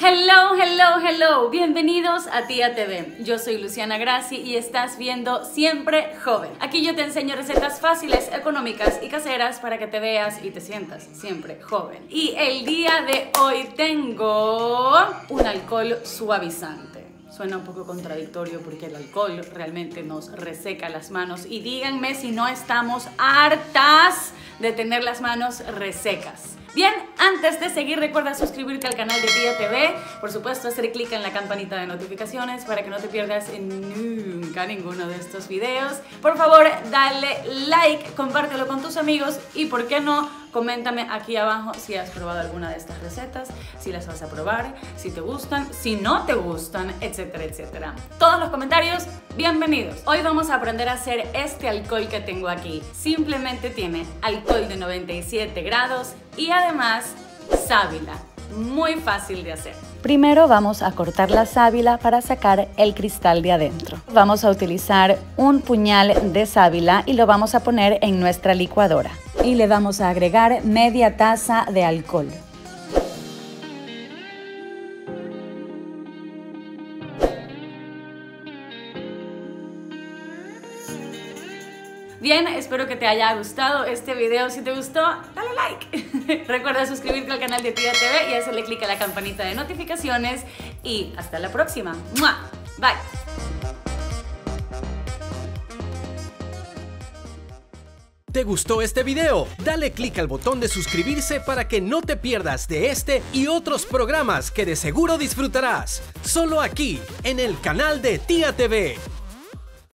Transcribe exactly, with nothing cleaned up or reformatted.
Hello, hello, hello, bienvenidos a Tía T V. Yo soy Luciana Grassi y estás viendo Siempre Joven. Aquí yo te enseño recetas fáciles, económicas y caseras para que te veas y te sientas siempre joven. Y el día de hoy tengo un alcohol suavizante. Suena un poco contradictorio porque el alcohol realmente nos reseca las manos. Y díganme si no estamos hartas de tener las manos resecas. Bien, antes de seguir recuerda suscribirte al canal de Tía T V, por supuesto hacer clic en la campanita de notificaciones para que no te pierdas nunca ninguno de estos videos. Por favor, dale like, compártelo con tus amigos y por qué no, coméntame aquí abajo si has probado alguna de estas recetas, si las vas a probar, si te gustan, si no te gustan, etcétera, etcétera. Todos los comentarios, bienvenidos. Hoy vamos a aprender a hacer este alcohol que tengo aquí. Simplemente tiene alcohol de noventa y siete grados y además sábila. Muy fácil de hacer. Primero vamos a cortar la sábila para sacar el cristal de adentro. Vamos a utilizar un puñal de sábila y lo vamos a poner en nuestra licuadora. Y le vamos a agregar media taza de alcohol. Bien, espero que te haya gustado este video. Si te gustó, dale like. Recuerda suscribirte al canal de Tía T V y hacerle clic a la campanita de notificaciones. Y hasta la próxima. ¡Mua! Bye. ¿Te gustó este video? Dale clic al botón de suscribirse para que no te pierdas de este y otros programas que de seguro disfrutarás. Solo aquí, en el canal de Tía T V.